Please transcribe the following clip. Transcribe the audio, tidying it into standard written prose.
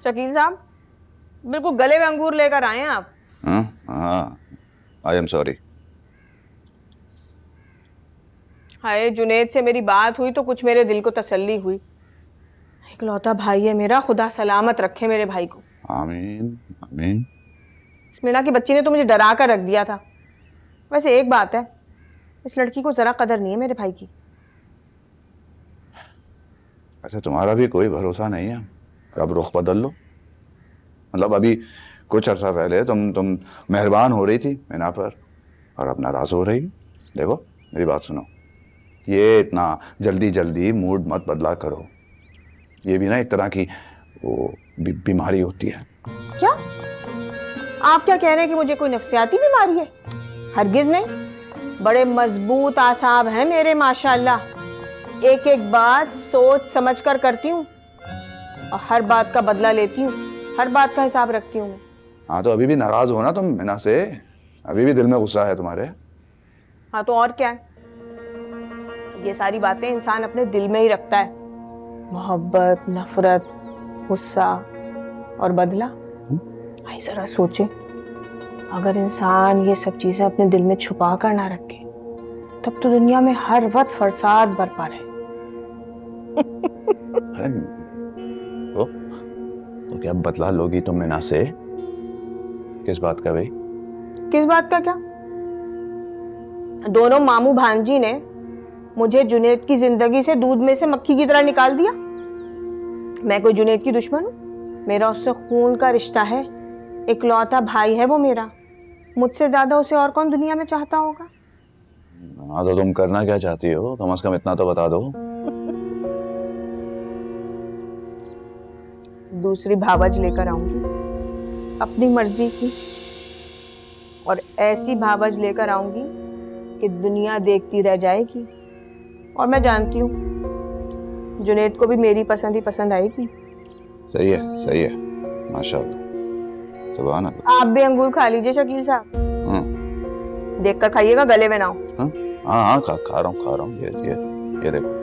शकील साहब, बिल्कुल गले में अंगूर लेकर आए हैं आप। हाँ, I am sorry. Hi, Junaid से मेरी बात हुई तो कुछ मेरे दिल को तसल्ली हुई। इकलौता भाई है मेरा, खुदा सलामत रखे मेरे भाई को। आमीन आमीन। इस मीना की बच्ची ने तो मुझे डरा कर रख दिया था। वैसे एक बात है, इस लड़की को जरा कदर नहीं है मेरे भाई की। अच्छा, तुम्हारा भी कोई भरोसा नहीं है? अब रुख बदल लो। मतलब अभी कुछ अर्सा पहले तुम मेहरबान हो रही थी मीना पर, और अब नाराज हो रही। देखो मेरी बात सुनो, ये इतना जल्दी जल्दी मूड मत बदला करो। ये भी ना एक तरह की वो बीमारी होती है। क्या आप क्या कह रहे हैं कि मुझे कोई नफ्सियाती बीमारी है? हरगिज नहीं, बड़े मजबूत आसाब हैं मेरे माशाअल्लाह। एक एक बात सोच समझ कर करती हूँ और हर बात का बदला लेती हूँ, हर बात का हिसाब रखती हूँ। हाँ, तो अभी भी नाराज हो ना तुम मीना से? अभी भी दिल में गुस्सा है तुम्हारे? हाँ तो और क्या है, ये सारी बातें इंसान अपने दिल में ही रखता है। मोहब्बत, नफरत, गुस्सा और बदला। भाई जरा सोचे, अगर इंसान ये सब चीजें अपने दिल में छुपा कर ना रखे तब तो दुनिया में हर वक्त फसाद बरपा रहे। तो क्या बदला लोगी तुम मीना से? किस बात का भाई? किस बात का क्या? दोनों मामू भांजी ने मुझे जुनेद की जिंदगी से दूध में से मक्खी की तरह निकाल दिया। मैं कोई जुनेद की दुश्मन हूं? मेरा उससे खून का रिश्ता है, इकलौता भाई है वो मेरा। मुझसे ज्यादा उसे और कौन दुनिया में चाहता होगा? हाँ, तो तुम करना क्या चाहती हो? कम से कम इतना तो बता दो। दूसरी भावज लेकर आऊंगी अपनी मर्जी की, और ऐसी भावज लेकर आऊंगी कि दुनिया देखती रह जाएगी। और मैं जानती हूँ जुनेद को भी मेरी पसंद ही पसंद आएगी। सही है, सही है, माशाल्लाह, सुभान अल्लाह। आप भी अंगूर खा लीजिए शकील साहब। देख कर खाइएगा, गले में ना हो। हाँ हाँ, खा रहा हूँ, ये देखो।